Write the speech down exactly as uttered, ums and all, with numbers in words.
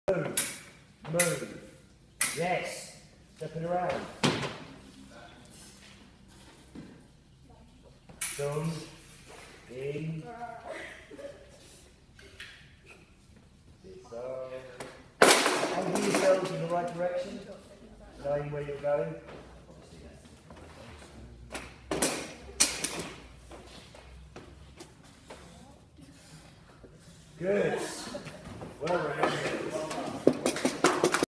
Move. Move. Yes. Step it around. Thumb. In. This arm. Angle yourselves in the right direction. Knowing where you're going. Good. Well, Rhiannon.